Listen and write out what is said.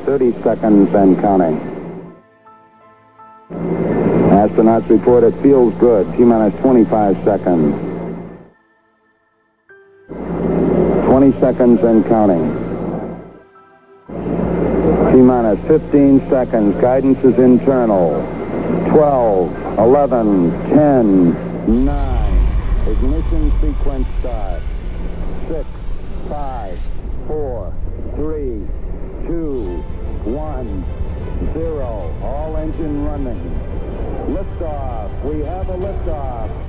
30 seconds and counting. Astronauts report it feels good. T-minus 25 seconds. 20 seconds and counting. T-minus 15 seconds. Guidance is internal. 12, 11, 10, 9. Ignition sequence start. 6, 5, 4, 3, 2, 1, 0. All engine running. Liftoff. We have a liftoff.